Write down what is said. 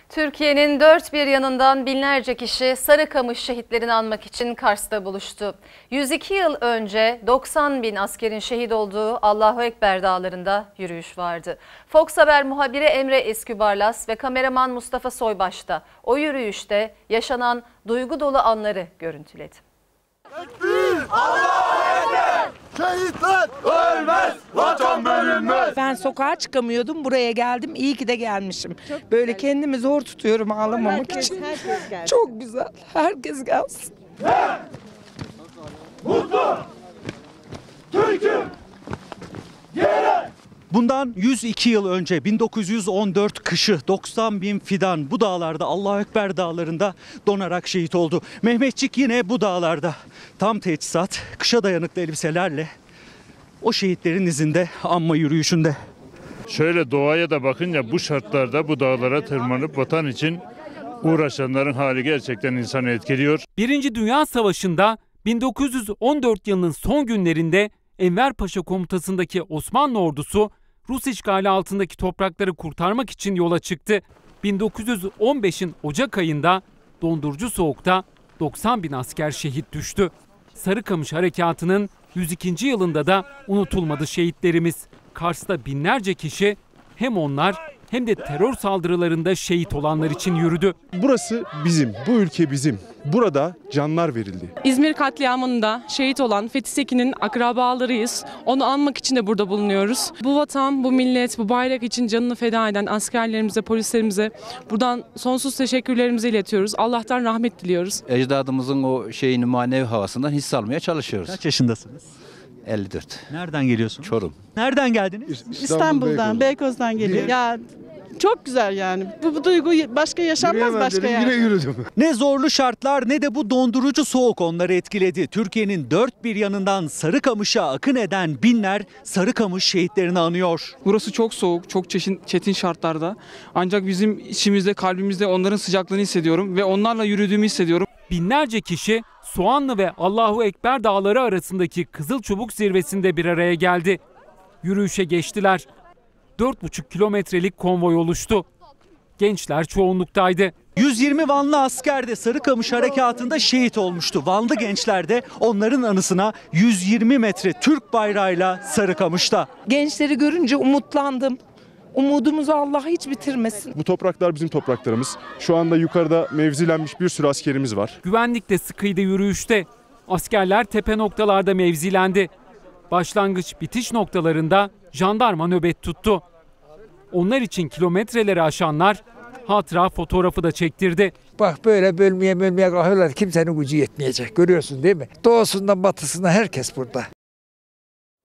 Türkiye'nin dört bir yanından binlerce kişi Sarıkamış şehitlerini anmak için Kars'ta buluştu. 102 yıl önce 90 bin askerin şehit olduğu Allahu Ekber dağlarında yürüyüş vardı. Fox Haber muhabiri Emre Eskübarlas ve kameraman Mustafa Soybaş da o yürüyüşte yaşanan duygu dolu anları görüntüledi. Şehitler ölmez, vatan bölünmez. Ben sokağa çıkamıyordum, buraya geldim. İyi ki de gelmişim. Böyle kendimi zor tutuyorum ağlamamak için. Çok güzel. Herkes gelsin. Mutlu Türk'üm. Yere. Bundan 102 yıl önce 1914 kışı 90 bin fidan bu dağlarda Allahu Ekber dağlarında donarak şehit oldu. Mehmetçik yine bu dağlarda tam teçhizat, kışa dayanıklı elbiselerle o şehitlerin izinde anma yürüyüşünde. Şöyle doğaya da bakınca bu şartlarda bu dağlara tırmanıp vatan için uğraşanların hali gerçekten insanı etkiliyor. Birinci Dünya Savaşı'nda 1914 yılının son günlerinde Enver Paşa komutasındaki Osmanlı ordusu Rus işgali altındaki toprakları kurtarmak için yola çıktı. 1915'in Ocak ayında dondurucu soğukta 90 bin asker şehit düştü. Sarıkamış Harekatı'nın 102. yılında da unutulmadı şehitlerimiz. Kars'ta binlerce kişi hem onlar hem de terör saldırılarında şehit olanlar için yürüdü. Burası bizim, bu ülke bizim. Burada canlar verildi. İzmir katliamında şehit olan Fethi Sekin'in akrabalarıyız. Onu anmak için de burada bulunuyoruz. Bu vatan, bu millet, bu bayrak için canını feda eden askerlerimize, polislerimize buradan sonsuz teşekkürlerimizi iletiyoruz. Allah'tan rahmet diliyoruz. Ecdadımızın o manevi havasından hisse almaya çalışıyoruz. Kaç yaşındasınız? 54. Nereden geliyorsunuz? Çorum. Nereden geldiniz? İstanbul'dan, Beykoz'dan geliyor. Ya çok güzel yani. Bu duygu başka yaşanmaz başka yani. Yine yürüdüm. Ne zorlu şartlar ne de bu dondurucu soğuk onları etkiledi. Türkiye'nin dört bir yanından Sarıkamış'a akın eden binler Sarıkamış şehitlerini anıyor. Burası çok soğuk, çok çetin şartlarda. Ancak bizim içimizde, kalbimizde onların sıcaklığını hissediyorum ve onlarla yürüdüğümü hissediyorum. Binlerce kişi Soğanlı ve Allahu Ekber dağları arasındaki Kızılçubuk zirvesinde bir araya geldi. Yürüyüşe geçtiler. 4,5 kilometrelik konvoy oluştu. Gençler çoğunluktaydı. 120 Vanlı asker de Sarıkamış Harekatı'nda şehit olmuştu. Vanlı gençler de onların anısına 120 metre Türk bayrağıyla Sarıkamış'ta. Gençleri görünce umutlandım. Umudumuzu Allah hiç bitirmesin. Bu topraklar bizim topraklarımız. Şu anda yukarıda mevzilenmiş bir sürü askerimiz var. Güvenlik de sıkıydı yürüyüşte. Askerler tepe noktalarda mevzilendi. Başlangıç bitiş noktalarında jandarma nöbet tuttu. Onlar için kilometreleri aşanlar hatıra fotoğrafı da çektirdi. Bak böyle bölmeye kalkıyorlar, kimsenin gücü yetmeyecek, görüyorsun değil mi? Doğusundan batısından herkes burada.